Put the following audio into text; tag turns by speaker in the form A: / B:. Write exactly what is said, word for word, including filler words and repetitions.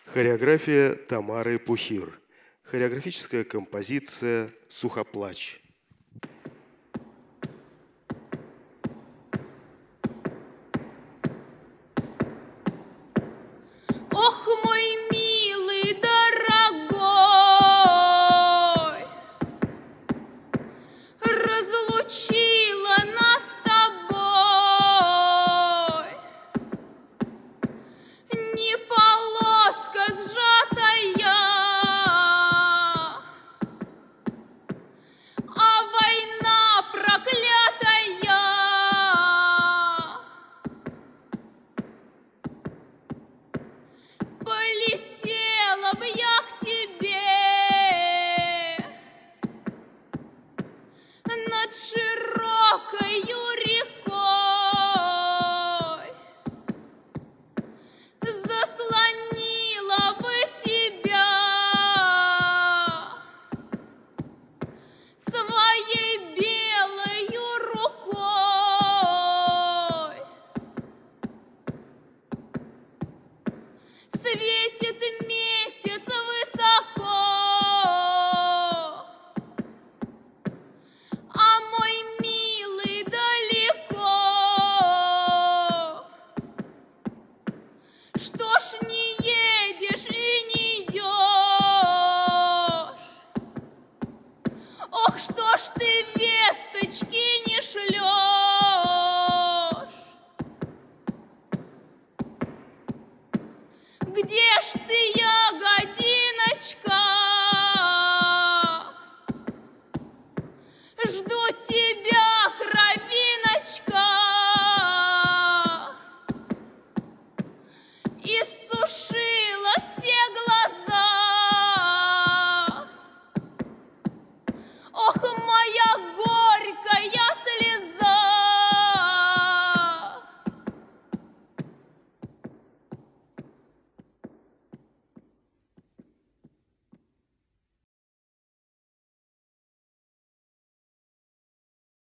A: Хореография Тамары Пухир. Хореографическая композиция «Сухоплач».
B: Ох, мой милый, дорогой, разлучила нас с тобой не полоска сжатая, а война проклятая. Полетела б я к тебе над широкою рекой, заслонила бы тебя своей белою рукой. Светит месяц высоко, а мой милый далеко. Что ж не едешь и не идешь? Ох, что ж ты весточки не шлешь? Где ж ты, ягодиночка? Жду тебя, кровиночка. И